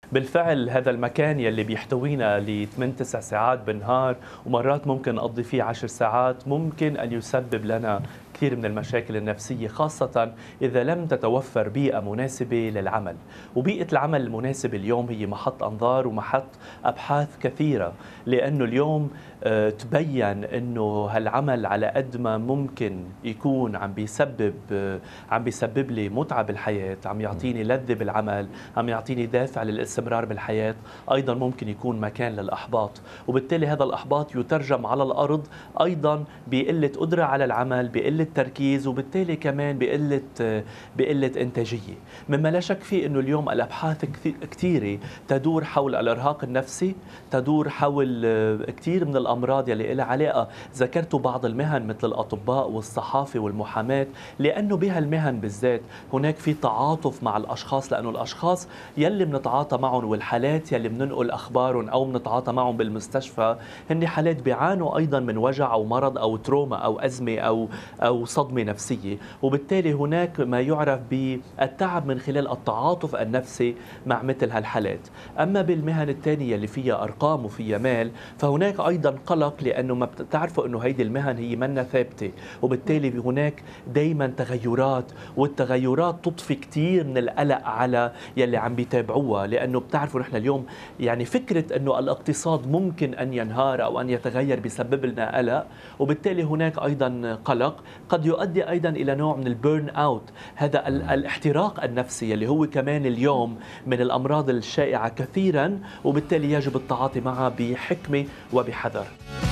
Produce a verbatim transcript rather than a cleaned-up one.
بالفعل هذا المكان يلي بيحتوينا ل ثمانية تسع ساعات بالنهار ومرات ممكن نقضي فيه عشر ساعات ممكن أن يسبب لنا كثير من المشاكل النفسية، خاصة إذا لم تتوفر بيئة مناسبة للعمل. وبيئة العمل المناسبة اليوم هي محط أنظار ومحط أبحاث كثيرة، لأنه اليوم آه، تبين أنه هالعمل على قد ما ممكن يكون عم بيسبب آه، عم بيسبب لي متعة بالحياة، عم يعطيني لذة بالعمل، عم يعطيني دافع للاستمرار بالحياة، أيضا ممكن يكون مكان للأحباط. وبالتالي هذا الأحباط يترجم على الأرض أيضا بقلة قدرة على العمل، بقلة تركيز، وبالتالي كمان بقلة بقلة إنتاجية. مما لا شك فيه أنه اليوم الأبحاث كثيرة تدور حول الإرهاق النفسي، تدور حول كثير من الأمراض يلي لها علاقة. ذكرت بعض المهن مثل الأطباء والصحافة والمحاماة، لأنه بهالمهن بالذات هناك في تعاطف مع الأشخاص، لأنه الأشخاص يلي بنتعاطى معهم والحالات يلي بننقل أخبارهم أو بنتعاطى معهم بالمستشفى هن حالات بيعانوا أيضا من وجع أو مرض أو تروما أو أزمة أو أو صدمة نفسية، وبالتالي هناك ما يعرف بالتعب من خلال التعاطف النفسي مع مثل هالحالات. أما بالمهن الثانية اللي فيها أرقام وفيها مال فهناك أيضا قلق، لأنه ما بتعرفوا أنه هيدي المهن هي منا ثابتة، وبالتالي هناك دايما تغيرات، والتغيرات تضفي كثير من القلق على يلي عم بيتابعوها. لأنه بتعرفوا نحن اليوم يعني فكرة أنه الاقتصاد ممكن أن ينهار أو أن يتغير بسبب لنا قلق، وبالتالي هناك أيضا قلق قد يؤدي أيضا إلى نوع من البيرن أوت، هذا الاحتراق النفسي اللي هو كمان اليوم من الأمراض الشائعة كثيرا، وبالتالي يجب التعاطي معها بحكمة وبحذر.